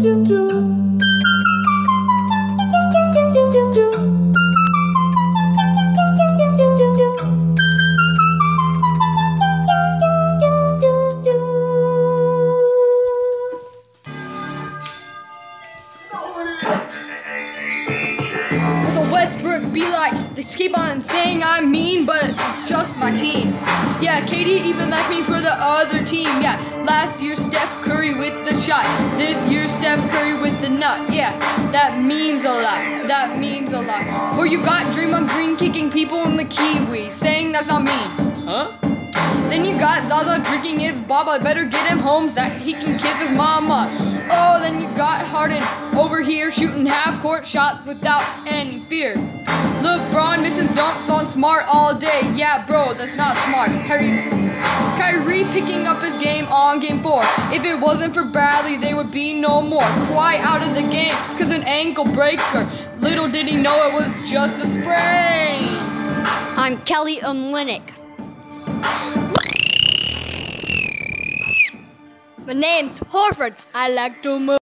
So Westbrook be like, they keep on saying I'm mean, but it's just my team. Yeah, KD even left me for the other team. Yeah, last year Steph Curry with the shot. This year Steph Curry with the nut. Yeah, that means a lot. That means a lot. Or you got Draymond Green kicking people in the kiwi, saying that's not mean. Huh? Then you got Zaza drinking his baba. Better get him home so that he can kiss his mama. Oh, then you got Harden over here shooting half-court shots without any fear. LeBron missing dunks on Smart all day. Yeah, bro, that's not smart. Kyrie picking up his game on game 4. If it wasn't for Bradley, they would be no more. Kawhi out of the game cause an ankle breaker. Little did he know it was just a sprain. I'm Kelly Olynyk. My name's Horford. I like to move.